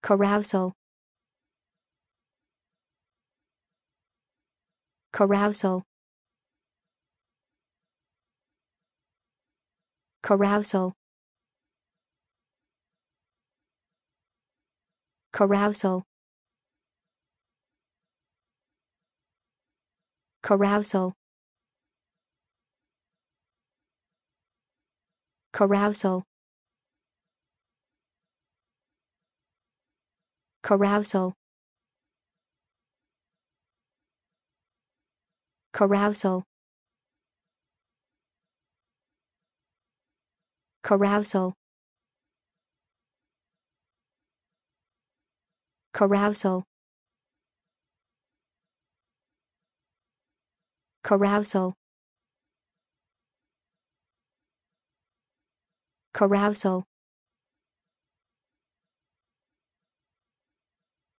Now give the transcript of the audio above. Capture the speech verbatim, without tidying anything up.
Carousel. Carousel. Carousel. Carousel. Carousel. Carousel. Carousel. Carousel. Carousel. Carousel. Carousel. Carousel.